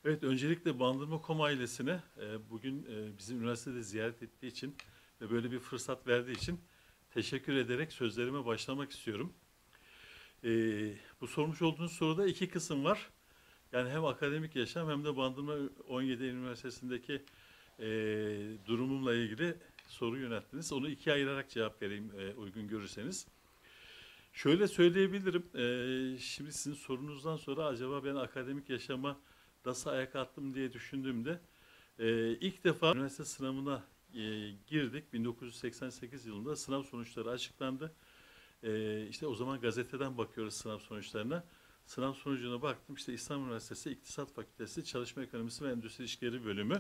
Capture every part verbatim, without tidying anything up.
Evet, öncelikle Bandırma Kom ailesine e, bugün e, bizi üniversitede ziyaret ettiği için ve böyle bir fırsat verdiği için teşekkür ederek sözlerime başlamak istiyorum. E, Bu sormuş olduğunuz soruda iki kısım var. Yani hem akademik yaşam hem de Bandırma on yedi Eylül Üniversitesi'ndeki e, durumumla ilgili soru yönelttiniz. Onu ikiye ayırarak cevap vereyim e, uygun görürseniz. Şöyle söyleyebilirim. E, şimdi sizin sorunuzdan sonra acaba ben akademik yaşama nasıl ayak attım diye düşündüğümde Ee, ilk defa üniversite sınavına e, girdik. bin dokuz yüz seksen sekiz yılında sınav sonuçları açıklandı. Ee, işte o zaman gazeteden bakıyoruz sınav sonuçlarına. Sınav sonucuna baktım. İşte İstanbul Üniversitesi İktisat Fakültesi Çalışma Ekonomisi ve Endüstri İlişkileri bölümü.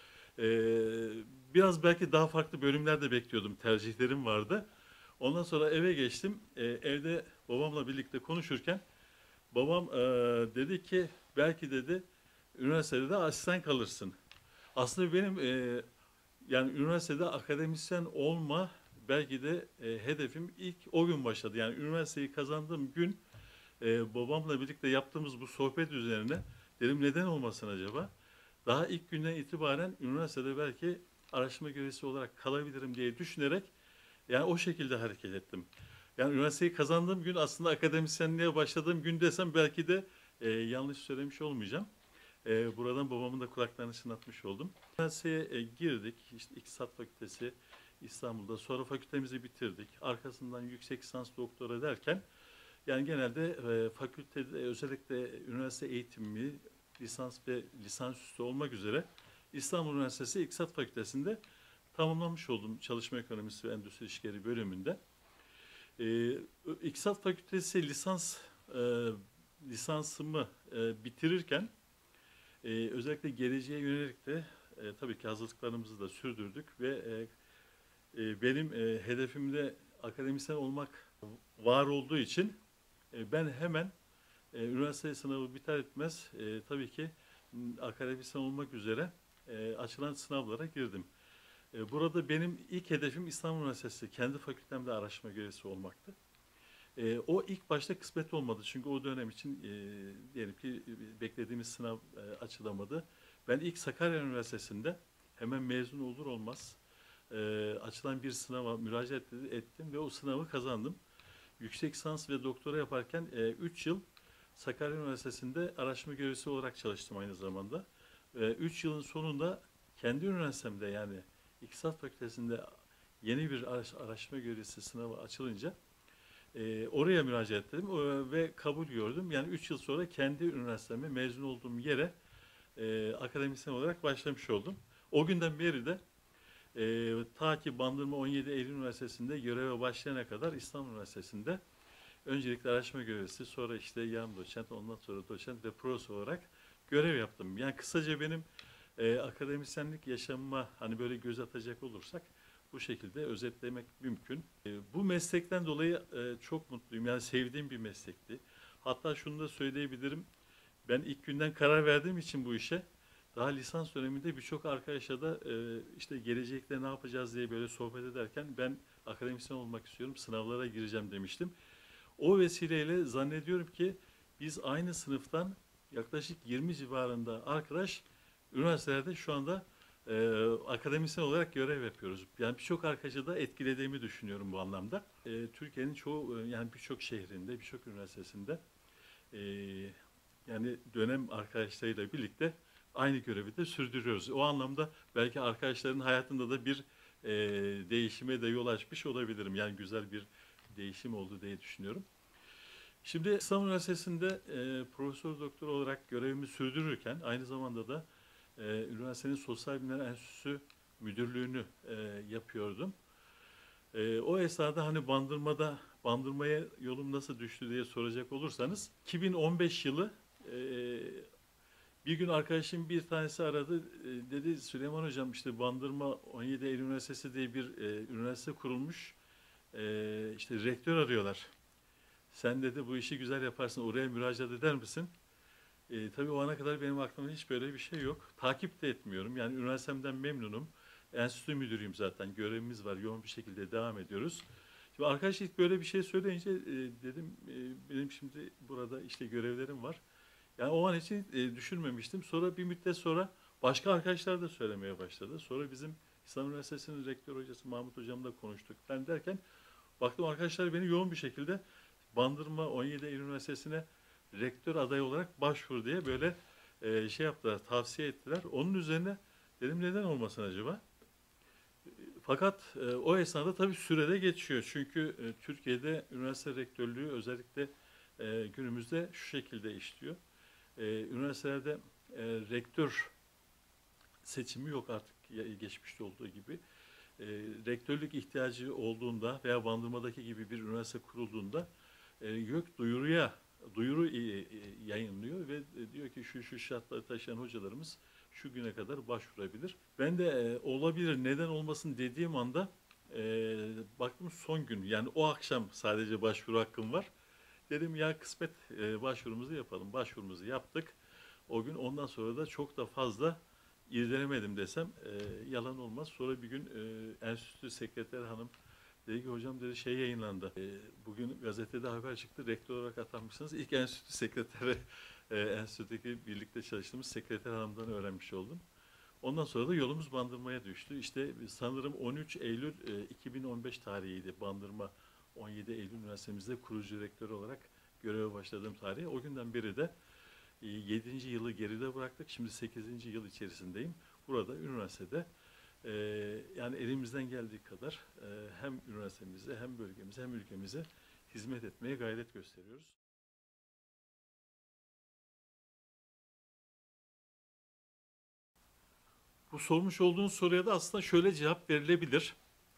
Ee, Biraz belki daha farklı bölümler de bekliyordum. Tercihlerim vardı. Ondan sonra eve geçtim. Ee, evde babamla birlikte konuşurken babam e, dedi ki belki dedi üniversitede de asistan kalırsın. Aslında benim e, yani üniversitede akademisyen olma belki de e, hedefim ilk o gün başladı. Yani üniversiteyi kazandığım gün e, babamla birlikte yaptığımız bu sohbet üzerine dedim neden olmasın acaba? Daha ilk günden itibaren üniversitede belki araştırma görevlisi olarak kalabilirim diye düşünerek yani o şekilde hareket ettim. Yani üniversiteyi kazandığım gün aslında akademisyenliğe başladığım gün desem belki de e, yanlış söylemiş olmayacağım. E, buradan babamın da kulaklarını çınlatmış oldum. Üniversiteye e, girdik. İşte İktisat Fakültesi İstanbul'da. Sonra fakültemizi bitirdik. Arkasından yüksek lisans doktora derken yani genelde e, fakültede özellikle üniversite eğitimi lisans ve lisansüstü olmak üzere İstanbul Üniversitesi İktisat Fakültesi'nde tamamlamış oldum çalışma ekonomisi ve endüstri ilişkileri bölümünde. E, İktisat Fakültesi lisans e, lisansımı e, bitirirken ee, özellikle geleceğe yönelik de e, tabii ki hazırlıklarımızı da sürdürdük ve e, e, benim e, hedefimde akademisyen olmak var olduğu için e, ben hemen e, üniversite sınavı biter etmez e, tabii ki m, akademisyen olmak üzere e, açılan sınavlara girdim. E, burada benim ilk hedefim İstanbul Üniversitesi kendi fakültemde araştırma görevlisi olmaktı. E, o ilk başta kısmet olmadı çünkü o dönem için e, diyelim ki e, beklediğimiz sınav e, açılamadı. Ben ilk Sakarya Üniversitesi'nde hemen mezun olur olmaz e, açılan bir sınava müracaat ettim ve o sınavı kazandım. Yüksek lisans ve doktora yaparken üç yıl Sakarya Üniversitesi'nde araştırma görevlisi olarak çalıştım aynı zamanda. üç yılın sonunda kendi üniversitemde yani İktisat Fakültesi'nde yeni bir araştırma görevlisi sınavı açılınca e, oraya müracaat ettim e, ve kabul gördüm. Yani üç yıl sonra kendi üniversiteme mezun olduğum yere e, akademisyen olarak başlamış oldum. O günden beri de e, ta ki Bandırma on yedi Eylül Üniversitesi'nde göreve başlayana kadar İstanbul Üniversitesi'nde öncelikle araştırma görevlisi, sonra işte yarım doçent, ondan sonra doçent ve profesör olarak görev yaptım. Yani kısaca benim e, akademisyenlik yaşamıma hani böyle göz atacak olursak bu şekilde özetlemek mümkün. E, bu meslekten dolayı e, çok mutluyum. Yani sevdiğim bir meslekti. Hatta şunu da söyleyebilirim. Ben ilk günden karar verdiğim için bu işe daha lisans döneminde birçok arkadaşla da e, işte gelecekte ne yapacağız diye böyle sohbet ederken ben akademisyen olmak istiyorum, sınavlara gireceğim demiştim. O vesileyle zannediyorum ki biz aynı sınıftan yaklaşık yirmi civarında arkadaş üniversitelerde şu anda e, akademisyen olarak görev yapıyoruz. Yani birçok arkadaşı da etkilediğimi düşünüyorum bu anlamda. E, Türkiye'nin çoğu e, yani birçok şehrinde, birçok üniversitesinde e, yani dönem arkadaşlarıyla birlikte aynı görevi de sürdürüyoruz. O anlamda belki arkadaşların hayatında da bir e, değişime de yol açmış olabilirim. Yani güzel bir değişim oldu diye düşünüyorum. Şimdi İstanbul Üniversitesi'nde e, profesör doktor olarak görevimi sürdürürken aynı zamanda da e, üniversitenin Sosyal Bilimler Enstitüsü müdürlüğünü e, yapıyordum. E, o esnada hani Bandırma'da Bandırma'ya yolum nasıl düştü diye soracak olursanız iki bin on beş yılı e, bir gün arkadaşım bir tanesi aradı. E, dedi Süleyman Hocam işte Bandırma on yedi Eylül Üniversitesi diye bir e, üniversite kurulmuş. E, işte rektör arıyorlar. Sen dedi bu işi güzel yaparsın, oraya müracaat eder misin? E, tabii o ana kadar benim aklımda hiç böyle bir şey yok. Takip de etmiyorum. Yani üniversitemden memnunum. Enstitü müdürüyüm zaten. Görevimiz var. Yoğun bir şekilde devam ediyoruz. Şimdi arkadaş ilk böyle bir şey söyleyince e, dedim e, benim şimdi burada işte görevlerim var. Yani o an için e, düşünmemiştim. Sonra bir müddet sonra başka arkadaşlar da söylemeye başladı. Sonra bizim İstanbul Üniversitesi'nin rektör hocası Mahmut hocamla konuştuk. Ben derken baktım arkadaşlar beni yoğun bir şekilde Bandırma on yedi Eylül Üniversitesi'ne rektör adayı olarak başvur diye böyle e, şey yaptılar, tavsiye ettiler. Onun üzerine dedim neden olmasın acaba? Fakat e, o esnada tabii sürede geçiyor. Çünkü e, Türkiye'de üniversite rektörlüğü özellikle e, günümüzde şu şekilde işliyor. E, üniversitelerde e, rektör seçimi yok artık geçmişte olduğu gibi. E, rektörlük ihtiyacı olduğunda veya Bandırma'daki gibi bir üniversite kurulduğunda e, YÖK duyuruya duyuru e, e, yayınlıyor ve e, diyor ki şu şu şartları taşıyan hocalarımız şu güne kadar başvurabilir. Ben de e, olabilir neden olmasın dediğim anda e, baktım son gün yani o akşam sadece başvuru hakkım var. Dedim ya kısmet e, başvurumuzu yapalım. Başvurumuzu yaptık. O gün ondan sonra da çok da fazla irdelemedim desem e, yalan olmaz. Sonra bir gün e, enstitü sekreter hanım dedi ki hocam dedi şey yayınlandı. E, bugün gazetede haber çıktı. Rektör olarak atanmışsınız. İlk enstitü sekreteri e, enstitüdeki birlikte çalıştığımız sekreter hanımdan öğrenmiş oldum. Ondan sonra da yolumuz Bandırma'ya düştü. İşte sanırım on üç Eylül e, iki bin on beş tarihiydi Bandırma on yedi Eylül Üniversitemizde kurucu rektör olarak göreve başladığım tarih. O günden beri de yedinci yılı geride bıraktık. Şimdi sekizinci yıl içerisindeyim. Burada üniversitede e, yani elimizden geldiği kadar e, hem üniversitemize hem bölgemize hem ülkemize hizmet etmeye gayret gösteriyoruz. Bu sormuş olduğunuz soruya da aslında şöyle cevap verilebilir.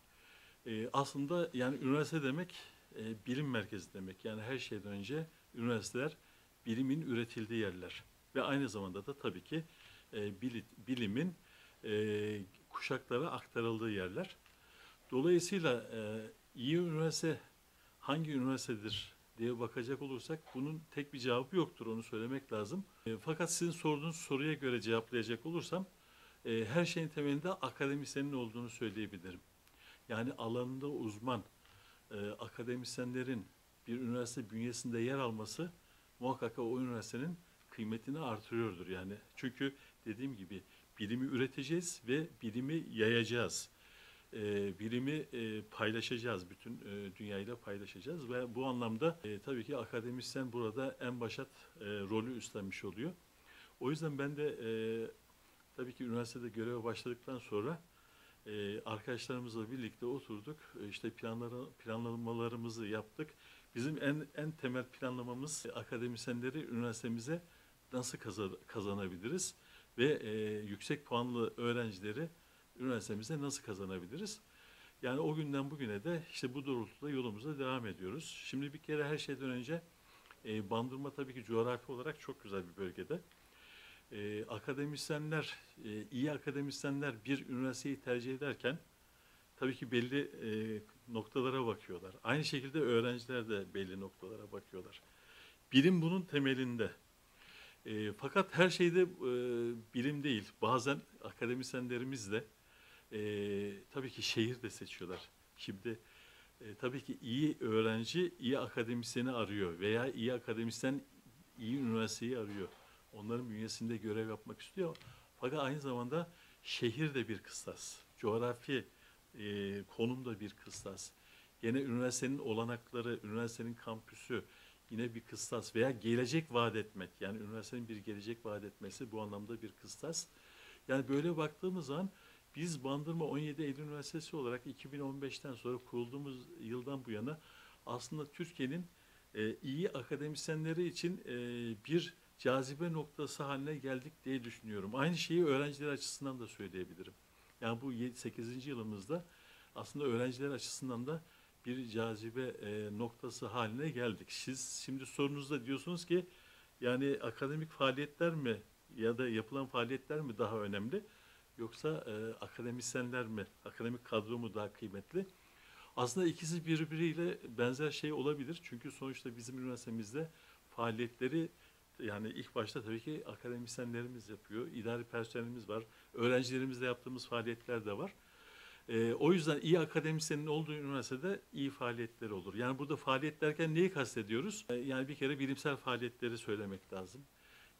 E, aslında yani üniversite demek e, bilim merkezi demek. Yani her şeyden önce üniversiteler bilimin üretildiği yerler. Ve aynı zamanda da tabii ki e, bilimin e, kuşaklara aktarıldığı yerler. Dolayısıyla e, iyi üniversite hangi üniversitedir diye bakacak olursak bunun tek bir cevabı yoktur, onu söylemek lazım. E, fakat sizin sorduğunuz soruya göre cevaplayacak olursam e, her şeyin temelinde akademisyenin olduğunu söyleyebilirim. Yani alanında uzman e, akademisyenlerin bir üniversite bünyesinde yer alması muhakkak o üniversitenin kıymetini artırıyordur. Yani çünkü dediğim gibi bilimi üreteceğiz ve bilimi yayacağız. E, bilimi e, paylaşacağız, bütün e, dünyayla paylaşacağız ve bu anlamda e, tabii ki akademisyen burada en başat e, rolü üstlenmiş oluyor. O yüzden ben de e, tabii ki üniversitede göreve başladıktan sonra e, arkadaşlarımızla birlikte oturduk, e, işte planları, planlamalarımızı yaptık. Bizim en en temel planlamamız e, akademisyenleri üniversitemize nasıl kazan, kazanabiliriz ve e, yüksek puanlı öğrencileri üniversitemize nasıl kazanabiliriz? Yani o günden bugüne de işte bu doğrultuda yolumuza devam ediyoruz. Şimdi bir kere her şeyden önce e, Bandırma tabii ki coğrafi olarak çok güzel bir bölgede. E, akademisyenler, e, iyi akademisyenler bir üniversiteyi tercih ederken tabii ki belli e, noktalara bakıyorlar. Aynı şekilde öğrenciler de belli noktalara bakıyorlar. Bilim bunun temelinde. E, fakat her şeyde e, bilim değil. Bazen akademisyenlerimiz de e, tabii ki şehir de seçiyorlar. Şimdi e, tabii ki iyi öğrenci iyi akademisyeni arıyor veya iyi akademisyen iyi üniversiteyi arıyor. Onların bünyesinde görev yapmak istiyor. Fakat aynı zamanda şehir de bir kıstas. Coğrafi e, konum da bir kıstas. Gene üniversitenin olanakları, üniversitenin kampüsü yine bir kıstas veya gelecek vaat etmek. Yani üniversitenin bir gelecek vaat etmesi bu anlamda bir kıstas. Yani böyle baktığımız zaman biz Bandırma on yedi Eylül Üniversitesi olarak iki bin on beşten sonra kurulduğumuz yıldan bu yana aslında Türkiye'nin e, iyi akademisyenleri için e, bir cazibe noktası haline geldik diye düşünüyorum. Aynı şeyi öğrenciler açısından da söyleyebilirim. Yani bu sekizinci yılımızda aslında öğrenciler açısından da bir cazibe e, noktası haline geldik. Siz şimdi sorunuzda diyorsunuz ki yani akademik faaliyetler mi ya da yapılan faaliyetler mi daha önemli yoksa e, akademisyenler mi, akademik kadro mu daha kıymetli? Aslında ikisi birbiriyle benzer şey olabilir. Çünkü sonuçta bizim üniversitemizde faaliyetleri yani ilk başta tabii ki akademisyenlerimiz yapıyor, idari personelimiz var, öğrencilerimizle yaptığımız faaliyetler de var. Ee, o yüzden iyi akademisyenin olduğu üniversitede iyi faaliyetleri olur. Yani burada faaliyet derken neyi kastediyoruz? Ee, yani bir kere bilimsel faaliyetleri söylemek lazım.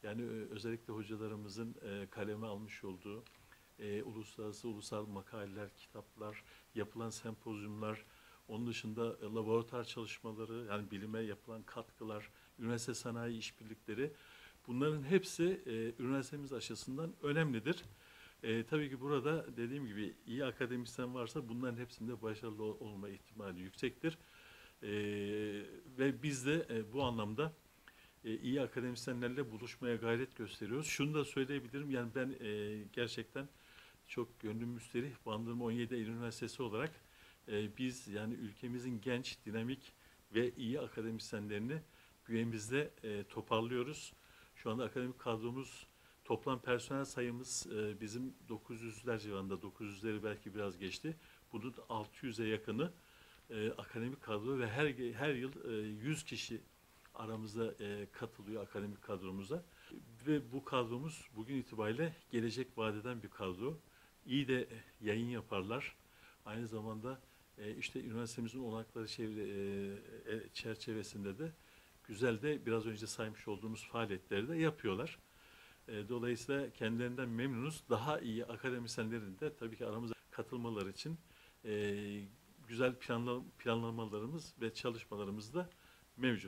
Yani e, özellikle hocalarımızın e, kaleme almış olduğu e, uluslararası, ulusal makaleler, kitaplar, yapılan sempozyumlar, onun dışında e, laboratuvar çalışmaları, yani bilime yapılan katkılar, üniversite sanayi işbirlikleri, bunların hepsi e, üniversitemiz açısından önemlidir. E, tabii ki burada dediğim gibi iyi akademisyen varsa bunların hepsinde başarılı olma ihtimali yüksektir. E, Ve biz de e, bu anlamda e, iyi akademisyenlerle buluşmaya gayret gösteriyoruz. Şunu da söyleyebilirim, yani ben e, gerçekten çok gönlüm müsterih, Bandırma on yedi Eylül Üniversitesi olarak e, biz yani ülkemizin genç, dinamik ve iyi akademisyenlerini bünyemizde e, toparlıyoruz. Şu anda akademik kadromuz, toplam personel sayımız e, bizim dokuz yüzler civarında, dokuz yüzleri belki biraz geçti. Bunun altı yüze yakını e, akademik kadro ve her her yıl e, yüz kişi aramızda e, katılıyor akademik kadromuza. Ve bu kadromuz bugün itibariyle gelecek vadeden bir kadro. İyi de yayın yaparlar. Aynı zamanda e, işte üniversitemizin olanakları çevre, e, e, çerçevesinde de güzel de biraz önce saymış olduğumuz faaliyetleri de yapıyorlar. E, dolayısıyla kendilerinden memnunuz. Daha iyi akademisyenlerin de tabii ki aramıza katılmaları için e, güzel planla, planlamalarımız ve çalışmalarımız da mevcut.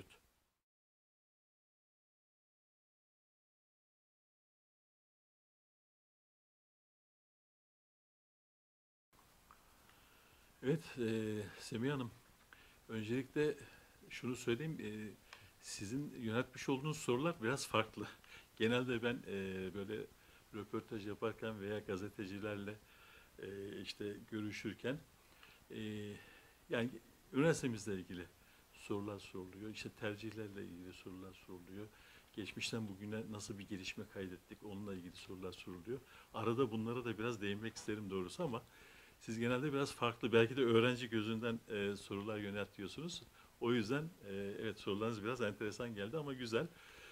Evet, e, Semih Hanım, öncelikle şunu söyleyeyim, e, sizin yöneltmiş olduğunuz sorular biraz farklı. Genelde ben e, böyle röportaj yaparken veya gazetecilerle e, işte görüşürken, e, yani üniversitemizle ilgili sorular soruluyor, işte tercihlerle ilgili sorular soruluyor. Geçmişten bugüne nasıl bir gelişme kaydettik, onunla ilgili sorular soruluyor. Arada bunlara da biraz değinmek isterim doğrusu, ama siz genelde biraz farklı, belki de öğrenci gözünden e, sorular yöneltiyorsunuz. O yüzden e, evet, sorularınız biraz enteresan geldi ama güzel.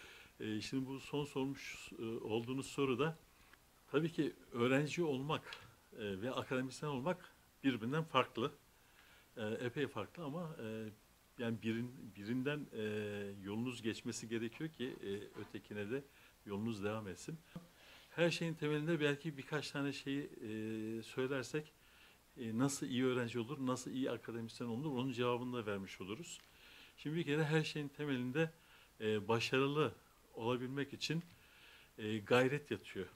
E, şimdi bu son sormuş e, olduğunuz soruda tabii ki öğrenci olmak e, ve akademisyen olmak birbirinden farklı. E, epey farklı, ama e, yani birin, birinden e, yolunuz geçmesi gerekiyor ki e, ötekine de yolunuz devam etsin. Her şeyin temelinde belki birkaç tane şeyi e, söylersek e, nasıl iyi öğrenci olur, nasıl iyi akademisyen olur, onun cevabını da vermiş oluruz. Şimdi bir kere her şeyin temelinde e, başarılı olabilmek için e, gayret yatıyor.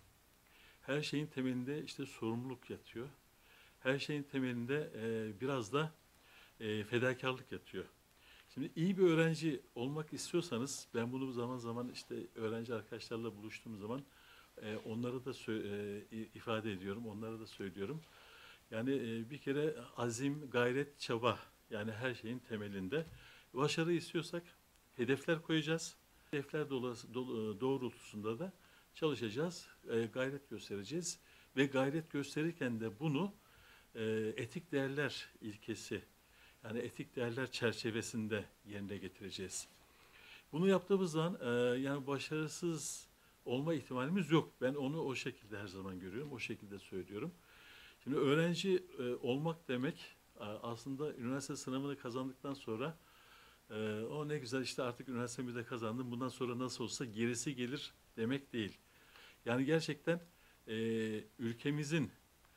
Her şeyin temelinde işte sorumluluk yatıyor. Her şeyin temelinde e, biraz da e, fedakarlık yatıyor. Şimdi iyi bir öğrenci olmak istiyorsanız, ben bunu zaman zaman işte öğrenci arkadaşlarla buluştuğum zaman e, onlara da e, ifade ediyorum, onlara da söylüyorum. Yani e, bir kere azim, gayret, çaba, yani her şeyin temelinde. Başarı istiyorsak hedefler koyacağız. Hedefler doğrultusunda da çalışacağız, e, gayret göstereceğiz ve gayret gösterirken de bunu e, etik değerler ilkesi, yani etik değerler çerçevesinde yerine getireceğiz. Bunu yaptığımız zaman e, yani başarısız olma ihtimalimiz yok. Ben onu o şekilde her zaman görüyorum, o şekilde söylüyorum. Şimdi öğrenci e, olmak demek e, aslında üniversite sınavını kazandıktan sonra e, o ne güzel, işte artık üniversitemi de kazandım, bundan sonra nasıl olsa gerisi gelir demek değil. Yani gerçekten e, ülkemizin,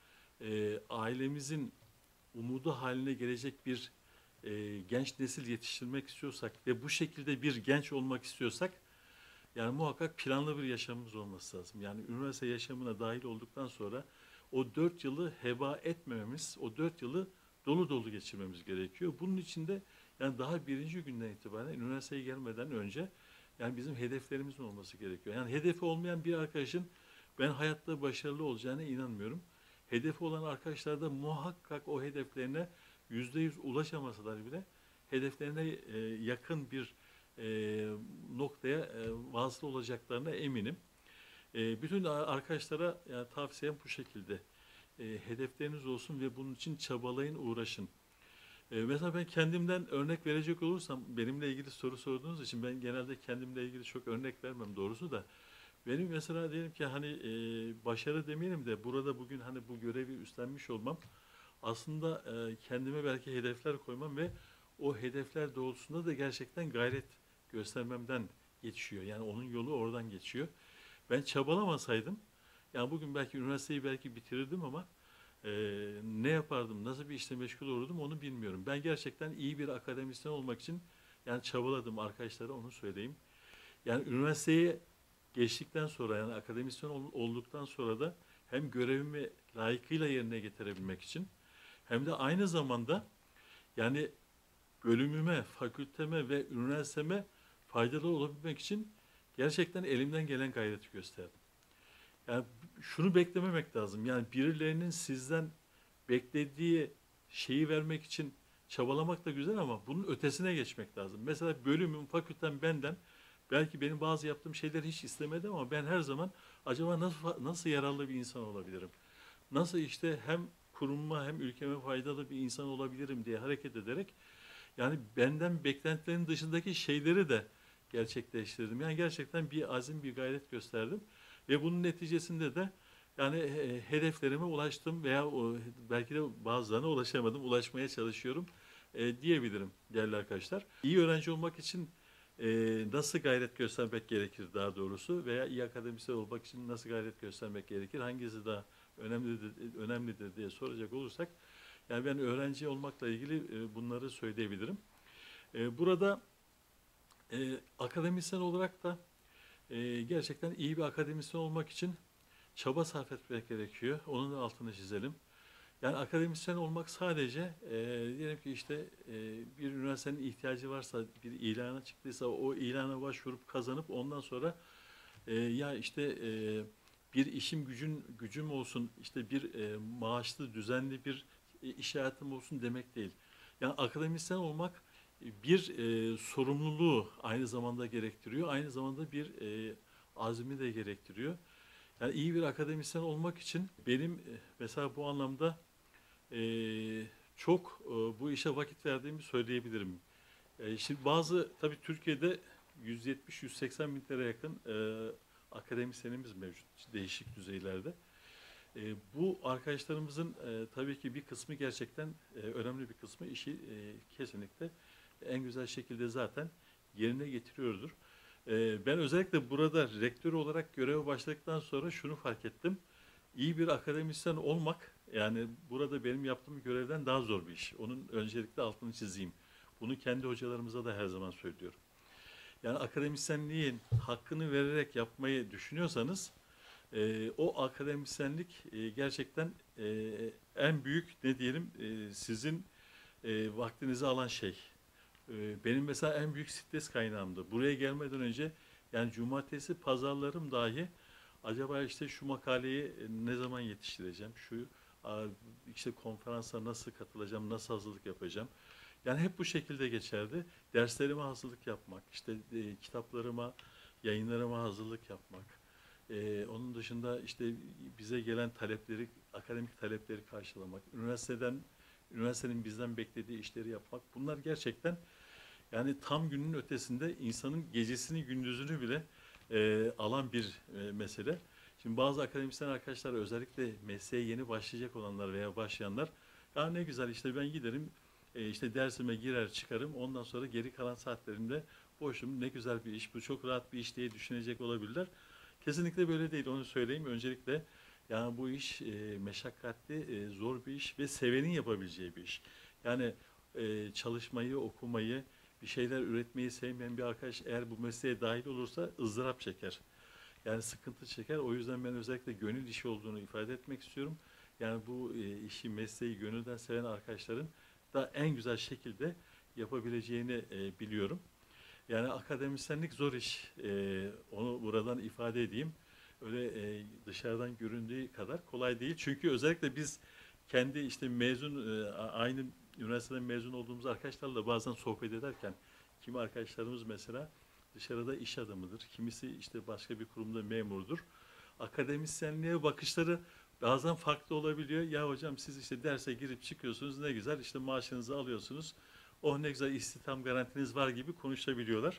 e, ailemizin umudu haline gelecek bir e, genç nesil yetiştirmek istiyorsak ve bu şekilde bir genç olmak istiyorsak, yani muhakkak planlı bir yaşamımız olması lazım. Yani üniversite yaşamına dahil olduktan sonra o dört yılı heba etmememiz, o dört yılı dolu dolu geçirmemiz gerekiyor. Bunun için de yani daha birinci günden itibaren, üniversiteye gelmeden önce, yani bizim hedeflerimizin olması gerekiyor. Yani hedefi olmayan bir arkadaşın ben hayatta başarılı olacağına inanmıyorum. Hedefi olan arkadaşlar da muhakkak o hedeflerine yüzde yüz ulaşamasalar bile hedeflerine e, yakın bir e, noktaya e, vasıl olacaklarına eminim. E, bütün arkadaşlara yani tavsiyem bu şekilde. E, hedefleriniz olsun ve bunun için çabalayın, uğraşın. E, mesela ben kendimden örnek verecek olursam, benimle ilgili soru sorduğunuz için ben genelde kendimle ilgili çok örnek vermem doğrusu da. Benim mesela diyelim ki hani e, başarı demeyelim de burada bugün hani bu görevi üstlenmiş olmam aslında e, kendime belki hedefler koymam ve o hedefler doğrultusunda da gerçekten gayret göstermemden geçiyor. Yani onun yolu oradan geçiyor. Ben çabalamasaydım, yani bugün belki üniversiteyi belki bitirirdim ama e, ne yapardım, nasıl bir işle meşgul olurdum onu bilmiyorum. Ben gerçekten iyi bir akademisyen olmak için yani çabaladım, arkadaşlara onu söyleyeyim. Yani üniversiteye geçtikten sonra, yani akademisyen olduktan sonra da hem görevimi layıkıyla yerine getirebilmek için hem de aynı zamanda yani bölümüme, fakülteme ve üniversiteme faydalı olabilmek için gerçekten elimden gelen gayreti gösterdim. Yani şunu beklememek lazım. Yani birilerinin sizden beklediği şeyi vermek için çabalamak da güzel ama bunun ötesine geçmek lazım. Mesela bölümüm, fakültem benden belki benim bazı yaptığım şeyleri hiç istemedi ama ben her zaman acaba nasıl nasıl yararlı bir insan olabilirim? Nasıl işte hem kurumuma hem ülkeme faydalı bir insan olabilirim diye hareket ederek yani benden beklentilerin dışındaki şeyleri de gerçekleştirdim. Yani gerçekten bir azim, bir gayret gösterdim. Ve bunun neticesinde de yani e, hedeflerime ulaştım veya o, belki de bazılarına ulaşamadım, ulaşmaya çalışıyorum e, diyebilirim değerli arkadaşlar. İyi öğrenci olmak için e, nasıl gayret göstermek gerekir daha doğrusu veya iyi akademisyen olmak için nasıl gayret göstermek gerekir, hangisi daha önemlidir, önemlidir diye soracak olursak, yani ben öğrenci olmakla ilgili e, bunları söyleyebilirim. E, burada e, akademisyen olarak da e, gerçekten iyi bir akademisyen olmak için çaba sarf etmek gerekiyor. Onun da altını çizelim. Yani akademisyen olmak sadece e, diyelim ki işte e, bir üniversitenin ihtiyacı varsa, bir ilana çıktıysa o ilana başvurup kazanıp ondan sonra e, ya işte e, bir işim gücün gücüm olsun, işte bir e, maaşlı düzenli bir e, iş hayatım olsun demek değil. Yani akademisyen olmak e, bir e, sorumluluğu aynı zamanda gerektiriyor. Aynı zamanda bir e, azmi de gerektiriyor. Yani iyi bir akademisyen olmak için benim e, mesela bu anlamda e, çok e, bu işe vakit verdiğimi söyleyebilirim. E, şimdi bazı tabii Türkiye'de yüz yetmiş yüz seksen bin liraya yakın e, akademisyenimiz mevcut değişik düzeylerde. E, bu arkadaşlarımızın e, tabii ki bir kısmı gerçekten e, önemli bir kısmı işi e, kesinlikle en güzel şekilde zaten yerine getiriyordur. E, ben özellikle burada rektör olarak göreve başladıktan sonra şunu fark ettim. İyi bir akademisyen olmak yani burada benim yaptığım görevden daha zor bir iş. Onun öncelikle altını çizeyim. Bunu kendi hocalarımıza da her zaman söylüyorum. Yani akademisyenliğin hakkını vererek yapmayı düşünüyorsanız e, o akademisyenlik e, gerçekten e, en büyük ne diyelim e, sizin e, vaktinizi alan şey. E, benim mesela en büyük stres kaynağımdı. Buraya gelmeden önce yani cumartesi pazarlarım dahi acaba işte şu makaleyi e, ne zaman yetiştireceğim, şu a, işte konferansa nasıl katılacağım, nasıl hazırlık yapacağım. Yani hep bu şekilde geçerdi. Derslerime hazırlık yapmak, işte e, kitaplarıma, yayınlarıma hazırlık yapmak. E, onun dışında işte bize gelen talepleri, akademik talepleri karşılamak, üniversiteden, üniversitenin bizden beklediği işleri yapmak. Bunlar gerçekten yani tam günün ötesinde insanın gecesini gündüzünü bile e, alan bir e, mesele. Şimdi bazı akademisyen arkadaşlar özellikle mesleğe yeni başlayacak olanlar veya başlayanlar ya ne güzel işte ben giderim e, işte dersime girer çıkarım ondan sonra geri kalan saatlerimde boşum ne güzel bir iş bu çok rahat bir iş diye düşünecek olabilirler. Kesinlikle böyle değil onu söyleyeyim. Öncelikle yani bu iş e, meşakkatli, e, zor bir iş ve sevenin yapabileceği bir iş. Yani e, çalışmayı, okumayı, bir şeyler üretmeyi sevmeyen bir arkadaş eğer bu mesleğe dahil olursa ızdırap çeker. Yani sıkıntı çeker. O yüzden ben özellikle gönül işi olduğunu ifade etmek istiyorum. Yani bu e, işi, mesleği gönülden seven arkadaşların da en güzel şekilde yapabileceğini e, biliyorum. Yani akademisyenlik zor iş. E, onu buradan ifade edeyim. Öyle e, dışarıdan göründüğü kadar kolay değil. Çünkü özellikle biz kendi işte mezun, e, aynı üniversiteden mezun olduğumuz arkadaşlarla bazen sohbet ederken kimi arkadaşlarımız mesela dışarıda iş adamıdır. Kimisi işte başka bir kurumda memurdur. Akademisyenliğe bakışları bazen farklı olabiliyor. Ya hocam siz işte derse girip çıkıyorsunuz ne güzel işte maaşınızı alıyorsunuz. Oh ne güzel istihdam garantiniz var gibi konuşabiliyorlar.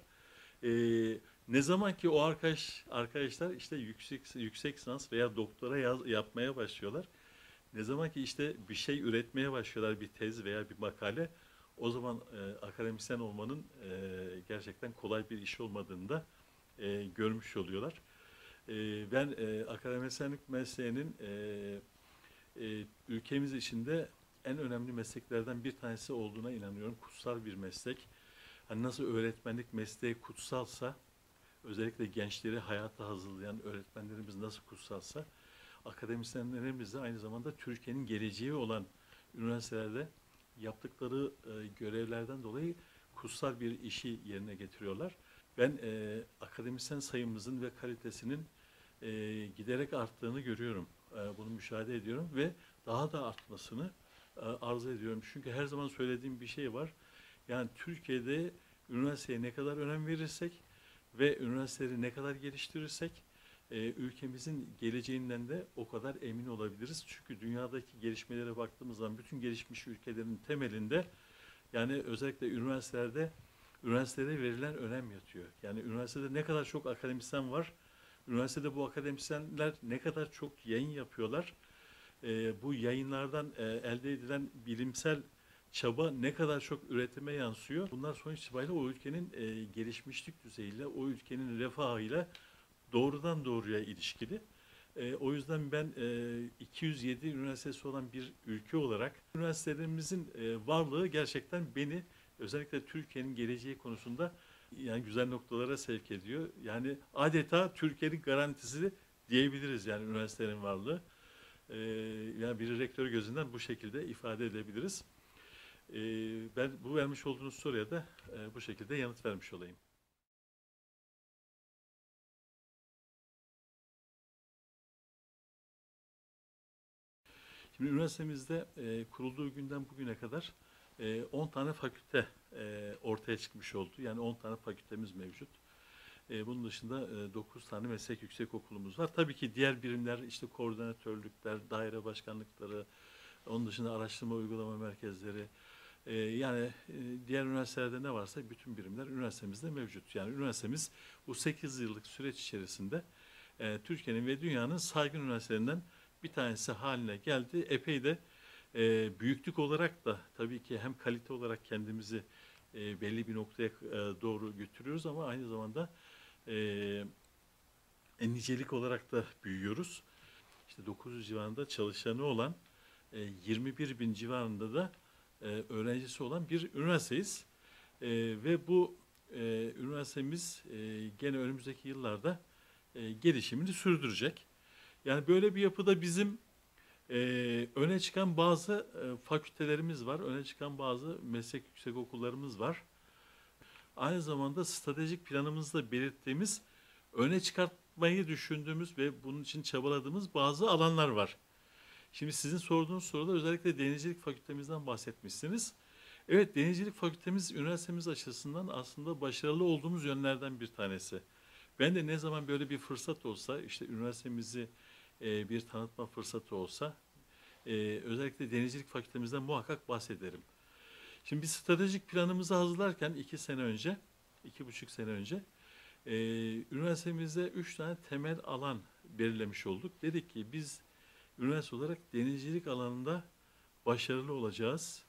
Ee, ne zaman ki o arkadaş arkadaşlar işte yüksek yüksek lisans veya doktora yaz, yapmaya başlıyorlar. Ne zaman ki işte bir şey üretmeye başlıyorlar, bir tez veya bir makale, o zaman e, akademisyen olmanın e, gerçekten kolay bir iş olmadığını da e, görmüş oluyorlar. E, ben e, akademisyenlik mesleğinin e, e, ülkemiz içinde en önemli mesleklerden bir tanesi olduğuna inanıyorum. Kutsal bir meslek. Hani nasıl öğretmenlik mesleği kutsalsa, özellikle gençleri hayata hazırlayan öğretmenlerimiz nasıl kutsalsa, akademisyenlerimiz de aynı zamanda Türkiye'nin geleceği olan üniversitelerde yaptıkları e, görevlerden dolayı kutsal bir işi yerine getiriyorlar. Ben e, akademisyen sayımızın ve kalitesinin e, giderek arttığını görüyorum. E, bunu müşahede ediyorum ve daha da artmasını e, arzu ediyorum. Çünkü her zaman söylediğim bir şey var. Yani Türkiye'de üniversiteye ne kadar önem verirsek ve üniversiteleri ne kadar geliştirirsek e, ülkemizin geleceğinden de o kadar emin olabiliriz. Çünkü dünyadaki gelişmelere baktığımız zaman bütün gelişmiş ülkelerin temelinde, yani özellikle üniversitelerde üniversitede verilen önem yatıyor. Yani üniversitede ne kadar çok akademisyen var, üniversitede bu akademisyenler ne kadar çok yayın yapıyorlar, e, bu yayınlardan e, elde edilen bilimsel çaba ne kadar çok üretime yansıyor. Bunlar sonuç itibariyle o ülkenin e, gelişmişlik düzeyiyle, o ülkenin refahıyla doğrudan doğruya ilişkili. E, o yüzden ben e, iki yüz yedi üniversitesi olan bir ülke olarak üniversitelerimizin e, varlığı gerçekten beni özellikle Türkiye'nin geleceği konusunda yani güzel noktalara sevk ediyor. Yani adeta Türkiye'nin garantisi diyebiliriz yani üniversitelerin varlığı. E, yani bir rektör gözünden bu şekilde ifade edebiliriz. E, ben bu vermiş olduğunuz soruya da e, bu şekilde yanıt vermiş olayım. Şimdi üniversitemizde e, kurulduğu günden bugüne kadar e, on tane fakülte e, ortaya çıkmış oldu. Yani on tane fakültemiz mevcut. E, bunun dışında e, dokuz tane meslek yüksekokulumuz var. Tabii ki diğer birimler işte koordinatörlükler, daire başkanlıkları, onun dışında araştırma uygulama merkezleri, e, yani e, diğer üniversitelerde ne varsa bütün birimler üniversitemizde mevcut. Yani üniversitemiz bu sekiz yıllık süreç içerisinde e, Türkiye'nin ve dünyanın saygın üniversitelerinden bir tanesi haline geldi. Epey de e, büyüklük olarak da tabii ki hem kalite olarak kendimizi e, belli bir noktaya e, doğru götürüyoruz ama aynı zamanda e, nicelik olarak da büyüyoruz. İşte dokuz yüz civarında çalışanı olan, e, yirmi bir bin civarında da e, öğrencisi olan bir üniversiteyiz. E, ve bu e, üniversitemiz e, gene önümüzdeki yıllarda e, gelişimini sürdürecek. Yani böyle bir yapıda bizim e, öne çıkan bazı e, fakültelerimiz var, öne çıkan bazı meslek yüksekokullarımız var. Aynı zamanda stratejik planımızda belirttiğimiz, öne çıkartmayı düşündüğümüz ve bunun için çabaladığımız bazı alanlar var. Şimdi sizin sorduğunuz soruda özellikle denizcilik fakültemizden bahsetmişsiniz. Evet, denizcilik fakültemiz üniversitemiz açısından aslında başarılı olduğumuz yönlerden bir tanesi. Ben de ne zaman böyle bir fırsat olsa, işte üniversitemizi e, bir tanıtma fırsatı olsa, e, özellikle denizcilik fakültemizden muhakkak bahsederim. Şimdi biz stratejik planımızı hazırlarken iki sene önce, iki buçuk sene önce e, üniversitemizde üç tane temel alan belirlemiş olduk. Dedik ki biz üniversite olarak denizcilik alanında başarılı olacağız,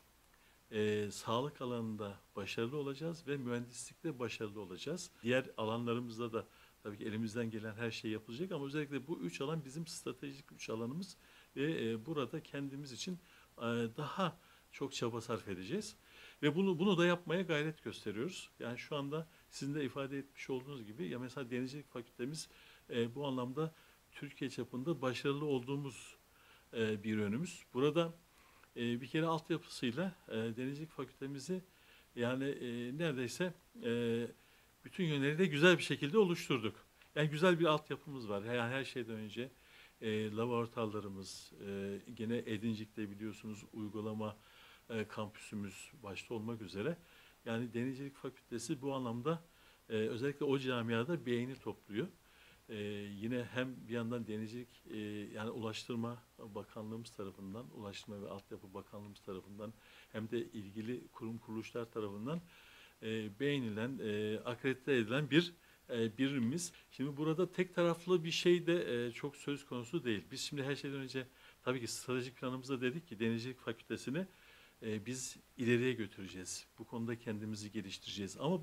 e, sağlık alanında başarılı olacağız ve mühendislikte başarılı olacağız. Diğer alanlarımızda da tabii ki elimizden gelen her şey yapılacak ama özellikle bu üç alan bizim stratejik üç alanımız ve e, burada kendimiz için e, daha çok çaba sarf edeceğiz. Ve bunu bunu da yapmaya gayret gösteriyoruz. Yani şu anda sizin de ifade etmiş olduğunuz gibi ya mesela Denizcilik Fakültemiz e, bu anlamda Türkiye çapında başarılı olduğumuz e, bir yönümüz. Burada e, bir kere altyapısıyla e, Denizcilik Fakültemizi yani e, neredeyse e, bütün yönleriyle güzel bir şekilde oluşturduk. Yani güzel bir altyapımız var. Yani her şeyden önce e, laboratuvarlarımız, e, gene Edincik'te biliyorsunuz uygulama e, kampüsümüz başta olmak üzere. Yani Denizcilik Fakültesi bu anlamda e, özellikle o camiada beğeni topluyor. E, yine hem bir yandan denizcilik e, yani Ulaştırma Bakanlığımız tarafından, Ulaştırma ve Altyapı Bakanlığımız tarafından hem de ilgili kurum kuruluşlar tarafından e, beğenilen, e, akredite edilen bir e, birimimiz. Şimdi burada tek taraflı bir şey de e, çok söz konusu değil. Biz şimdi her şeyden önce tabii ki stratejik planımızda dedik ki Denizcilik Fakültesini e, biz ileriye götüreceğiz. Bu konuda kendimizi geliştireceğiz. Ama bu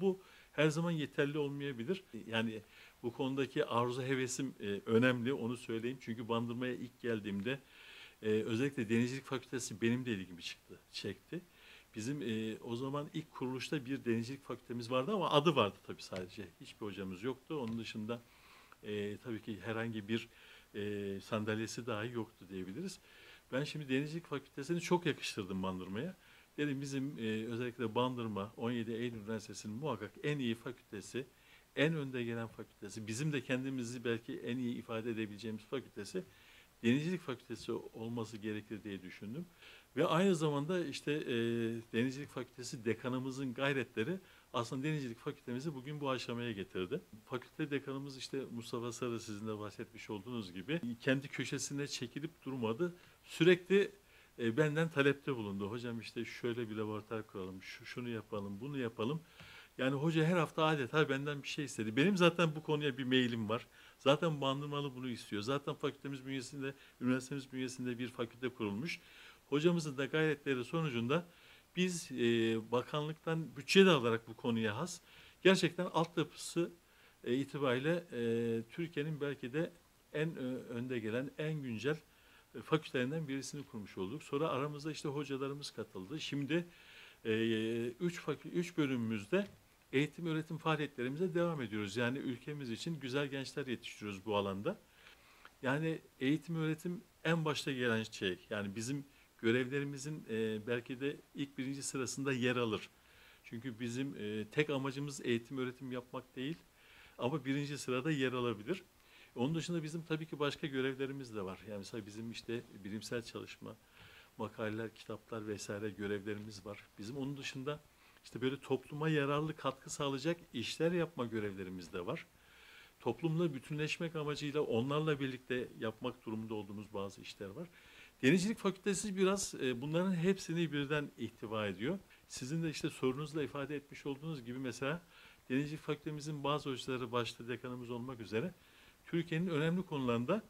her zaman yeterli olmayabilir. Yani bu konudaki arzu hevesim e, önemli, onu söyleyeyim. Çünkü Bandırma'ya ilk geldiğimde e, özellikle Denizcilik Fakültesi benim de ilgimi çıktı, çekti. Bizim e, o zaman ilk kuruluşta bir denizcilik fakültemiz vardı ama adı vardı tabii sadece. Hiçbir hocamız yoktu. Onun dışında e, tabii ki herhangi bir e, sandalyesi dahi yoktu diyebiliriz. Ben şimdi Denizcilik Fakültesini çok yakıştırdım Bandırma'ya. Dedim bizim e, özellikle Bandırma on yedi Eylül Üniversitesi'nin muhakkak en iyi fakültesi, en önde gelen fakültesi, bizim de kendimizi belki en iyi ifade edebileceğimiz fakültesi Denizcilik Fakültesi olması gerekir diye düşündüm. Ve aynı zamanda işte e, Denizcilik Fakültesi dekanımızın gayretleri aslında Denizcilik Fakültemizi bugün bu aşamaya getirdi. Fakülte dekanımız işte Mustafa Sarı, sizin de bahsetmiş olduğunuz gibi kendi köşesine çekilip durmadı. Sürekli e, benden talepte bulundu. Hocam işte şöyle bir laboratuvar kuralım, şu, şunu yapalım, bunu yapalım. Yani hoca her hafta adeta benden bir şey istedi. Benim zaten bu konuya bir mailim var. Zaten Bandırmalı bunu istiyor. Zaten fakültemiz bünyesinde, üniversitemiz bünyesinde bir fakülte kurulmuş. Hocamızın da gayretleri sonucunda biz e, bakanlıktan bütçe de alarak bu konuya has. Gerçekten altyapısı e, itibariyle e, Türkiye'nin belki de en e, önde gelen, en güncel e, fakültelerinden birisini kurmuş olduk. Sonra aramızda işte hocalarımız katıldı. Şimdi e, üç, fakü, üç bölümümüzde eğitim öğretim faaliyetlerimize devam ediyoruz. Yani ülkemiz için güzel gençler yetiştiriyoruz bu alanda. Yani eğitim öğretim en başta gelen şey. Yani bizim görevlerimizin e, belki de ilk birinci sırasında yer alır. Çünkü bizim e, tek amacımız eğitim öğretim yapmak değil ama birinci sırada yer alabilir. Onun dışında bizim tabii ki başka görevlerimiz de var. Yani mesela bizim işte bilimsel çalışma, makaleler, kitaplar vesaire görevlerimiz var. Bizim onun dışında işte böyle topluma yararlı katkı sağlayacak işler yapma görevlerimiz de var. Toplumla bütünleşmek amacıyla onlarla birlikte yapmak durumunda olduğumuz bazı işler var. Denizcilik Fakültesi biraz e, bunların hepsini birden ihtiva ediyor. Sizin de işte sorunuzla ifade etmiş olduğunuz gibi mesela Denizcilik Fakültemizin bazı hocaları başta dekanımız olmak üzere Türkiye'nin önemli konularında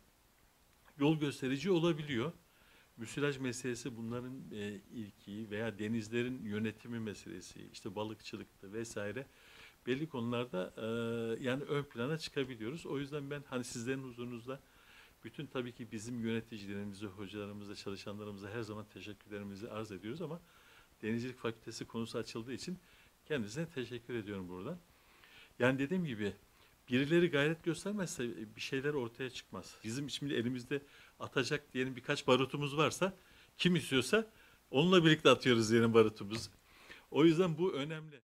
yol gösterici olabiliyor. Müsilaj meselesi bunların e, ilki veya denizlerin yönetimi meselesi, işte balıkçılıkta vesaire belli konularda e, yani ön plana çıkabiliyoruz. O yüzden ben hani sizlerin huzurunuzda bütün tabii ki bizim yöneticilerimize, hocalarımıza, çalışanlarımıza her zaman teşekkürlerimizi arz ediyoruz ama Denizcilik Fakültesi konusu açıldığı için kendisine teşekkür ediyorum buradan. Yani dediğim gibi birileri gayret göstermezse bir şeyler ortaya çıkmaz. Bizim şimdi elimizde atacak diyelim birkaç barutumuz varsa kim istiyorsa onunla birlikte atıyoruz diyelim barutumuzu. O yüzden bu önemli.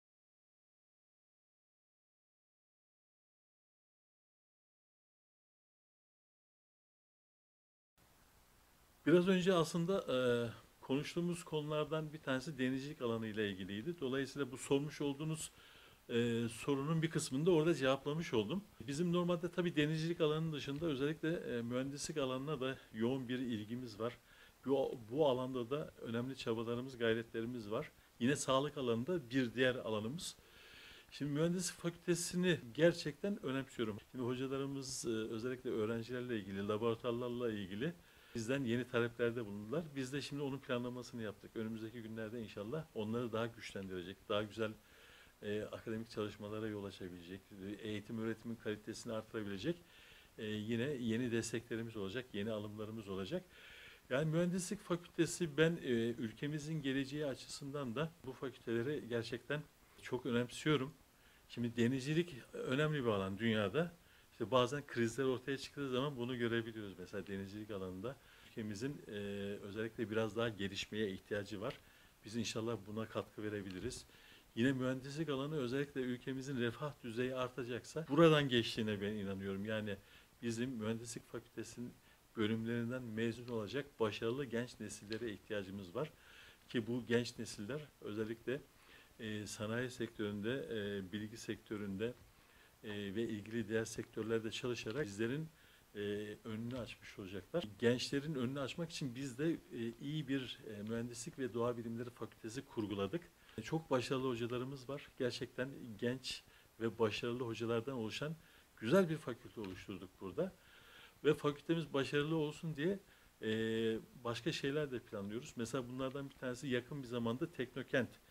Biraz önce aslında e, konuştuğumuz konulardan bir tanesi denizcilik alanı ile ilgiliydi. Dolayısıyla bu sormuş olduğunuz e, sorunun bir kısmını da orada cevaplamış oldum. Bizim normalde tabii denizcilik alanının dışında özellikle e, mühendislik alanına da yoğun bir ilgimiz var. Bu, bu alanda da önemli çabalarımız, gayretlerimiz var. Yine sağlık alanında bir diğer alanımız. Şimdi mühendislik fakültesini gerçekten önemsiyorum. Şimdi hocalarımız e, özellikle öğrencilerle ilgili, laboratuvarlarla ilgili bizden yeni taleplerde bulundular. Biz de şimdi onun planlamasını yaptık. Önümüzdeki günlerde inşallah onları daha güçlendirecek, daha güzel e, akademik çalışmalara yol açabilecek, e, eğitim öğretimin kalitesini artırabilecek e, yine yeni desteklerimiz olacak, yeni alımlarımız olacak. Yani mühendislik fakültesi ben e, ülkemizin geleceği açısından da bu fakülteleri gerçekten çok önemsiyorum. Şimdi denizcilik önemli bir alan dünyada. İşte bazen krizler ortaya çıktığı zaman bunu görebiliyoruz. Mesela denizcilik alanında ülkemizin e, özellikle biraz daha gelişmeye ihtiyacı var. Biz inşallah buna katkı verebiliriz. Yine mühendislik alanı özellikle ülkemizin refah düzeyi artacaksa buradan geçtiğine ben inanıyorum. Yani bizim mühendislik fakültesinin bölümlerinden mezun olacak başarılı genç nesillere ihtiyacımız var. Ki bu genç nesiller özellikle e, sanayi sektöründe, e, bilgi sektöründe e, ve ilgili diğer sektörlerde çalışarak bizlerin e, önünü açmış olacaklar. Gençlerin önünü açmak için biz de e, iyi bir e, mühendislik ve doğa bilimleri fakültesi kurguladık. Çok başarılı hocalarımız var. Gerçekten genç ve başarılı hocalardan oluşan güzel bir fakülte oluşturduk burada. Ve fakültemiz başarılı olsun diye e, başka şeyler de planlıyoruz. Mesela bunlardan bir tanesi yakın bir zamanda Teknokent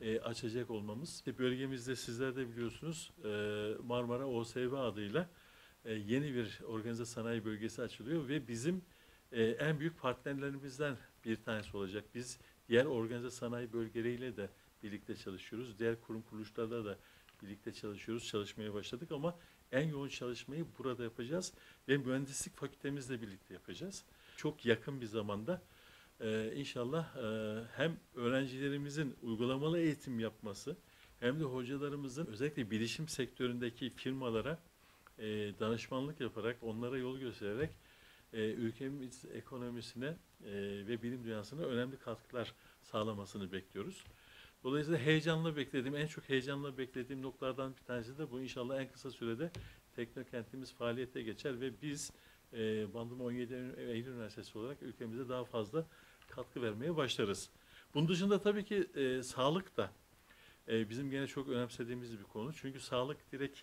e, açacak olmamız. E, bölgemizde sizler de biliyorsunuz e, Marmara O S B adıyla e, yeni bir organize sanayi bölgesi açılıyor ve bizim e, en büyük partnerlerimizden bir tanesi olacak. Biz diğer organize sanayi bölgeleriyle de birlikte çalışıyoruz. Diğer kurum kuruluşlarla da birlikte çalışıyoruz. Çalışmaya başladık ama en yoğun çalışmayı burada yapacağız ve mühendislik fakültemizle birlikte yapacağız. Çok yakın bir zamanda Ee, inşallah e, hem öğrencilerimizin uygulamalı eğitim yapması hem de hocalarımızın özellikle bilişim sektöründeki firmalara e, danışmanlık yaparak, onlara yol göstererek e, ülkemiz ekonomisine e, ve bilim dünyasına önemli katkılar sağlamasını bekliyoruz. Dolayısıyla heyecanla beklediğim, en çok heyecanla beklediğim noktalardan bir tanesi de bu. İnşallah en kısa sürede teknokentimiz faaliyete geçer ve biz e, Bandırma on yedi Eylül Üniversitesi olarak ülkemize daha fazla katkı vermeye başlarız. Bunun dışında tabii ki e, sağlık da e, bizim gene çok önemsediğimiz bir konu. Çünkü sağlık direkt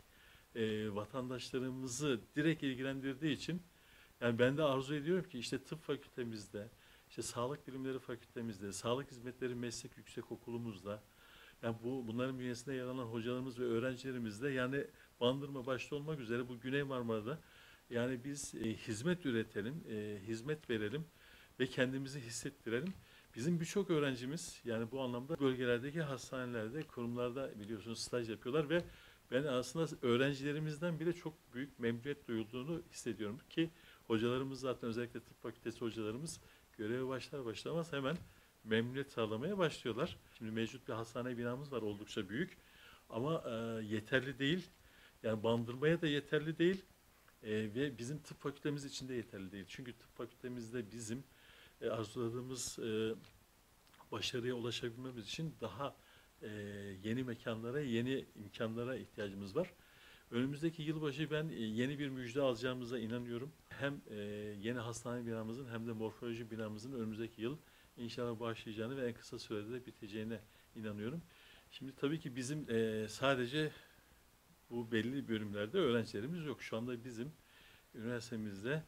e, vatandaşlarımızı direkt ilgilendirdiği için yani ben de arzu ediyorum ki işte tıp fakültemizde, işte sağlık bilimleri fakültemizde, sağlık hizmetleri meslek yüksekokulumuzda, yani bu bunların bünyesinde yer alan hocalarımız ve öğrencilerimizle yani Bandırma başta olmak üzere bu Güney Marmara'da yani biz e, hizmet üretelim, e, hizmet verelim ve kendimizi hissettirelim. Bizim birçok öğrencimiz yani bu anlamda bölgelerdeki hastanelerde, kurumlarda biliyorsunuz staj yapıyorlar ve ben aslında öğrencilerimizden bile çok büyük memnuniyet duyulduğunu hissediyorum ki hocalarımız zaten özellikle tıp fakültesi hocalarımız göreve başlar başlamaz hemen memnuniyet sağlamaya başlıyorlar. Şimdi mevcut bir hastane binamız var oldukça büyük ama e, yeterli değil. Yani Bandırma'ya da yeterli değil e, ve bizim tıp fakültemiz için de yeterli değil. Çünkü tıp fakültemizde bizim e, arzuladığımız e, başarıya ulaşabilmemiz için daha e, yeni mekanlara, yeni imkanlara ihtiyacımız var. Önümüzdeki yılbaşı ben e, yeni bir müjde alacağımıza inanıyorum. Hem e, yeni hastane binamızın hem de morfoloji binamızın önümüzdeki yıl inşallah başlayacağını ve en kısa sürede de biteceğine inanıyorum. Şimdi tabii ki bizim e, sadece bu belli bölümlerde öğrencilerimiz yok. Şu anda bizim üniversitemizde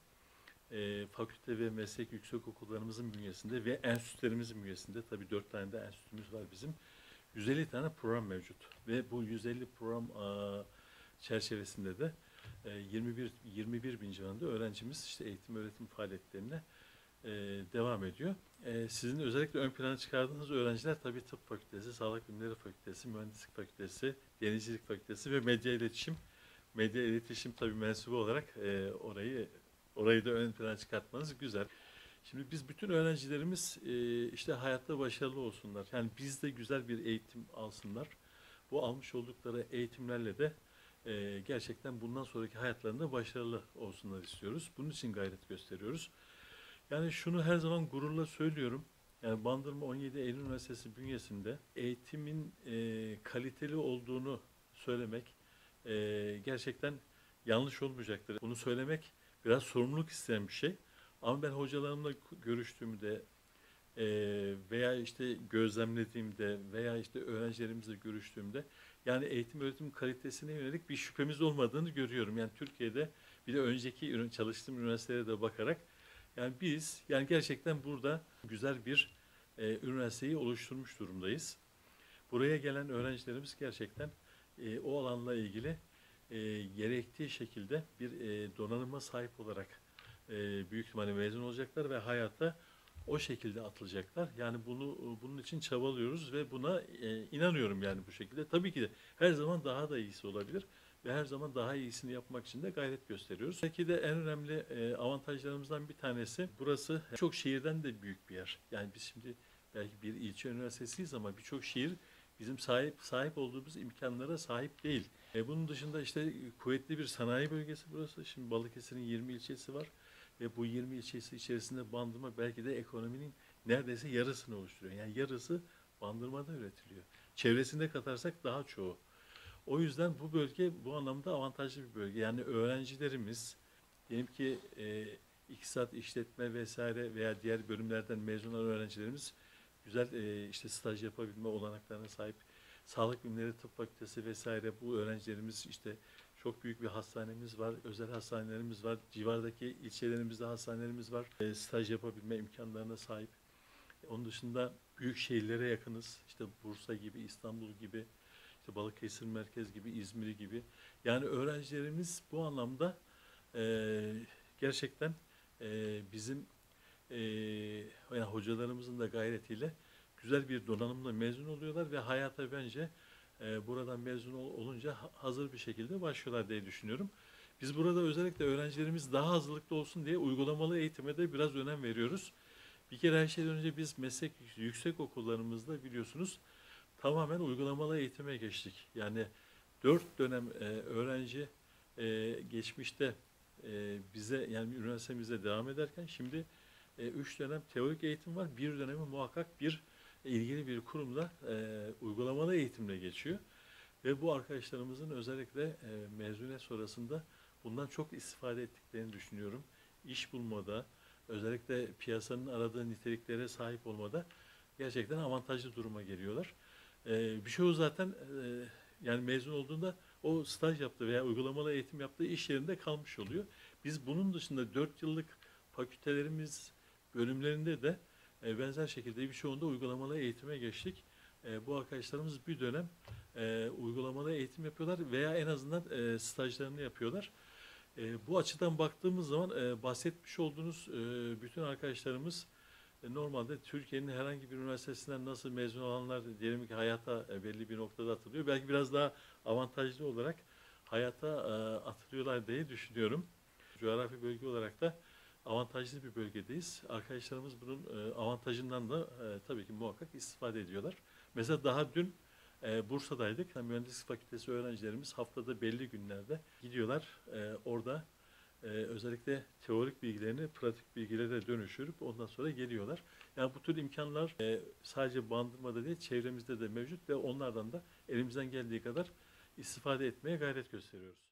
e, fakülte ve meslek yüksekokullarımızın bünyesinde ve enstitülerimizin bünyesinde tabii dört tane de enstitümüz var bizim. yüz elli tane program mevcut ve bu yüz elli program a, çerçevesinde de e, yirmi bir yirmi bir bin civarında öğrencimiz işte eğitim öğretim faaliyetlerine e, devam ediyor. E, sizin özellikle ön plana çıkardığınız öğrenciler tabii tıp fakültesi, sağlık bilimleri fakültesi, mühendislik fakültesi, denizcilik fakültesi ve medya iletişim. Medya iletişim tabii mensubu olarak e, orayı orayı da ön plana çıkartmanız güzel. Şimdi biz bütün öğrencilerimiz e, işte hayatta başarılı olsunlar. Yani bizde güzel bir eğitim alsınlar. Bu almış oldukları eğitimlerle de e, gerçekten bundan sonraki hayatlarında başarılı olsunlar istiyoruz. Bunun için gayret gösteriyoruz. Yani şunu her zaman gururla söylüyorum. Yani Bandırma on yedi Eylül Üniversitesi bünyesinde eğitimin e, kaliteli olduğunu söylemek e, gerçekten yanlış olmayacaktır. Bunu söylemek biraz sorumluluk isteyen bir şey. Ama ben hocalarımla görüştüğümde e, veya işte gözlemlediğimde veya işte öğrencilerimizle görüştüğümde yani eğitim öğretim kalitesine yönelik bir şüphemiz olmadığını görüyorum. Yani Türkiye'de bir de önceki çalıştığım üniversitelere de bakarak yani biz yani gerçekten burada güzel bir e, üniversiteyi oluşturmuş durumdayız. Buraya gelen öğrencilerimiz gerçekten e, o alanla ilgili e, gerektiği şekilde bir e, donanıma sahip olarak e, büyük ihtimalle mezun olacaklar ve hayata o şekilde atılacaklar. Yani bunu bunun için çabalıyoruz ve buna e, inanıyorum yani bu şekilde. Tabii ki de her zaman daha da iyisi olabilir ve her zaman daha iyisini yapmak için de gayret gösteriyoruz. Belki de en önemli e, avantajlarımızdan bir tanesi burası çok şehirden de büyük bir yer. Yani biz şimdi belki bir ilçe üniversitesiyiz ama birçok şehir bizim sahip sahip olduğumuz imkanlara sahip değil. E, bunun dışında işte kuvvetli bir sanayi bölgesi burası. Şimdi Balıkesir'in yirmi ilçesi var ve bu yirmi ilçesi içerisinde Bandırma belki de ekonominin neredeyse yarısını oluşturuyor. Yani yarısı Bandırma'da üretiliyor. Çevresinde katarsak daha çoğu. O yüzden bu bölge bu anlamda avantajlı bir bölge. Yani öğrencilerimiz diyelim ki e, iktisat, işletme vesaire veya diğer bölümlerden mezun olan öğrencilerimiz güzel e, işte staj yapabilme olanaklarına sahip. Sağlık bilimleri, tıp fakültesi vesaire bu öğrencilerimiz işte çok büyük bir hastanemiz var, özel hastanelerimiz var, civardaki ilçelerimizde hastanelerimiz var. E, staj yapabilme imkanlarına sahip. Onun dışında büyük şehirlere yakınız. İşte Bursa gibi, İstanbul gibi, işte Balıkesir merkez gibi, İzmir gibi. Yani öğrencilerimiz bu anlamda e, gerçekten e, bizim e, yani hocalarımızın da gayretiyle güzel bir donanımla mezun oluyorlar ve hayata bence e, buradan mezun ol, olunca ha- hazır bir şekilde başlıyorlar diye düşünüyorum. Biz burada özellikle öğrencilerimiz daha hazırlıklı olsun diye uygulamalı eğitime de biraz önem veriyoruz. Bir kere her şeyden önce biz meslek yüksek okullarımızda biliyorsunuz tamamen uygulamalı eğitime geçtik. Yani dört dönem e, öğrenci e, geçmişte e, bize yani üniversitemizde devam ederken şimdi e, üç dönem teorik eğitim var. Bir dönemi muhakkak bir ilgili bir kurumda e, uygulamalı eğitimle geçiyor. Ve bu arkadaşlarımızın özellikle e, mezuniyet sonrasında bundan çok istifade ettiklerini düşünüyorum. İş bulmada, özellikle piyasanın aradığı niteliklere sahip olmada gerçekten avantajlı duruma geliyorlar. E, birçoğu zaten e, yani mezun olduğunda o staj yaptığı veya uygulamalı eğitim yaptığı iş yerinde kalmış oluyor. Biz bunun dışında dört yıllık fakültelerimiz bölümlerinde de e, benzer şekilde birçoğunda uygulamalı eğitime geçtik. E, bu arkadaşlarımız bir dönem e, uygulamalı eğitim yapıyorlar veya en azından e, stajlarını yapıyorlar. E, bu açıdan baktığımız zaman e, bahsetmiş olduğunuz e, bütün arkadaşlarımız e, normalde Türkiye'nin herhangi bir üniversitesinden nasıl mezun olanlar diyelim ki hayata e, belli bir noktada atılıyor. Belki biraz daha avantajlı olarak hayata e, atılıyorlar diye düşünüyorum. Coğrafi bölge olarak da avantajlı bir bölgedeyiz. Arkadaşlarımız bunun e, avantajından da e, tabii ki muhakkak istifade ediyorlar. Mesela daha dün e, Bursa'daydık. Mühendislik Fakültesi öğrencilerimiz haftada belli günlerde gidiyorlar. E, orada e, özellikle teorik bilgilerini pratik bilgilere dönüştürüp ondan sonra geliyorlar. Yani bu tür imkanlar e, sadece Bandırma'da değil çevremizde de mevcut ve onlardan da elimizden geldiği kadar istifade etmeye gayret gösteriyoruz.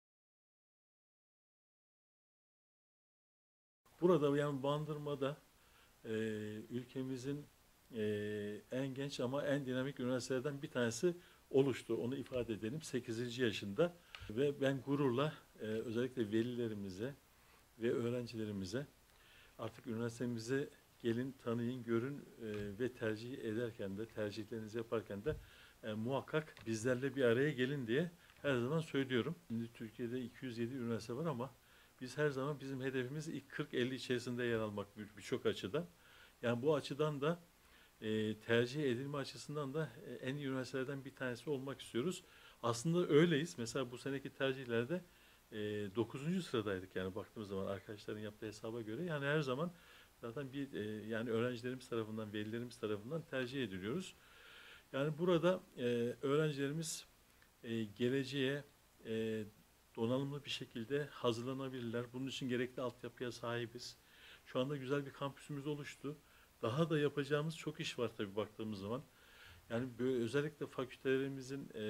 Burada yani Bandırma'da e, ülkemizin e, en genç ama en dinamik üniversitelerden bir tanesi oluştu. Onu ifade edelim. sekizinci yaşında ve ben gururla e, özellikle velilerimize ve öğrencilerimize artık üniversitemize gelin, tanıyın, görün e, ve tercih ederken de tercihlerinizi yaparken de e, muhakkak bizlerle bir araya gelin diye her zaman söylüyorum. Şimdi Türkiye'de iki yüz yedi üniversite var ama biz her zaman bizim hedefimiz ilk kırk elli içerisinde yer almak bir- birçok açıdan. Yani bu açıdan da e, tercih edilme açısından da e, en iyi üniversitelerden bir tanesi olmak istiyoruz. Aslında öyleyiz. Mesela bu seneki tercihlerde e, dokuzuncu sıradaydık yani baktığımız zaman arkadaşların yaptığı hesaba göre. Yani her zaman zaten bir e, yani öğrencilerimiz tarafından, velilerimiz tarafından tercih ediliyoruz. Yani burada e, öğrencilerimiz e, geleceğe e, donanımlı bir şekilde hazırlanabilirler. Bunun için gerekli altyapıya sahibiz. Şu anda güzel bir kampüsümüz oluştu. Daha da yapacağımız çok iş var tabii baktığımız zaman. Yani böyle özellikle fakültelerimizin e,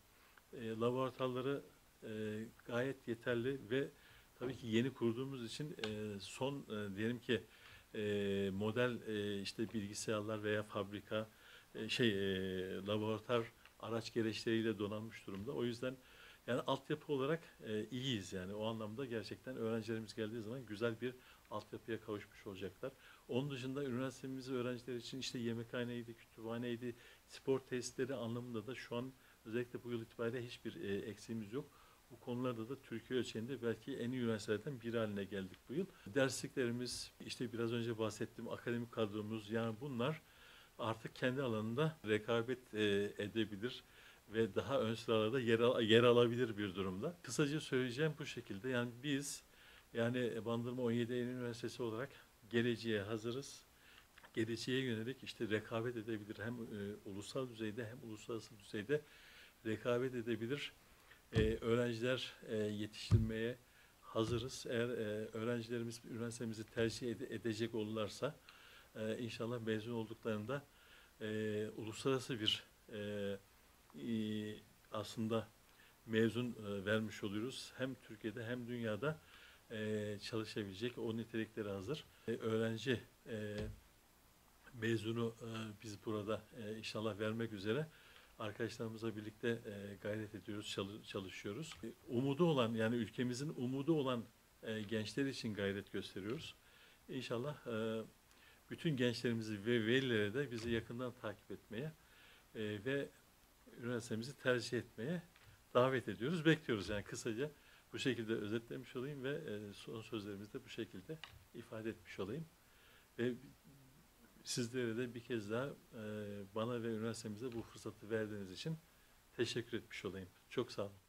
e, laboratuvarları e, gayet yeterli ve tabii ki yeni kurduğumuz için e, son e, diyelim ki e, model e, işte bilgisayarlar veya fabrika e, şey e, laboratuvar araç gereçleriyle donanmış durumda. O yüzden yani altyapı olarak e, iyiyiz yani o anlamda gerçekten öğrencilerimiz geldiği zaman güzel bir altyapıya kavuşmuş olacaklar. Onun dışında üniversitemizin öğrenciler için işte yemekhaneydi, kütüphaneydi, spor testleri anlamında da şu an özellikle bu yıl itibariyle hiçbir e, eksiğimiz yok. Bu konularda da Türkiye ölçeğinde belki en iyi üniversitelerden biri haline geldik bu yıl. Dersliklerimiz, işte biraz önce bahsettiğim akademik kadromuz yani bunlar artık kendi alanında rekabet e, edebilir ve daha ön sıralarda yer, al- yer alabilir bir durumda. Kısaca söyleyeceğim bu şekilde. Yani biz yani Bandırma on yedi Eylül Üniversitesi olarak geleceğe hazırız. Geleceğe yönelik işte rekabet edebilir hem e, ulusal düzeyde hem uluslararası düzeyde rekabet edebilir e, öğrenciler e, yetiştirmeye hazırız. Eğer e, öğrencilerimiz üniversitemizi tercih ede- edecek olurlarsa e, inşallah mezun olduklarında e, uluslararası bir e, e, aslında mezun e, vermiş oluyoruz. Hem Türkiye'de hem dünyada e, çalışabilecek o nitelikleri hazır. E, öğrenci e, mezunu e, biz burada e, inşallah vermek üzere arkadaşlarımızla birlikte e, gayret ediyoruz, çalı- çalışıyoruz. E, umudu olan yani ülkemizin umudu olan e, gençler için gayret gösteriyoruz. İnşallah e, bütün gençlerimizi ve velileri de bizi yakından takip etmeye e, ve üniversitemizi tercih etmeye davet ediyoruz, bekliyoruz. Yani kısaca bu şekilde özetlemiş olayım ve e, son sözlerimizi de bu şekilde ifade etmiş olayım. Ve sizlere de bir kez daha e, bana ve üniversitemize bu fırsatı verdiğiniz için teşekkür etmiş olayım. Çok sağ olun.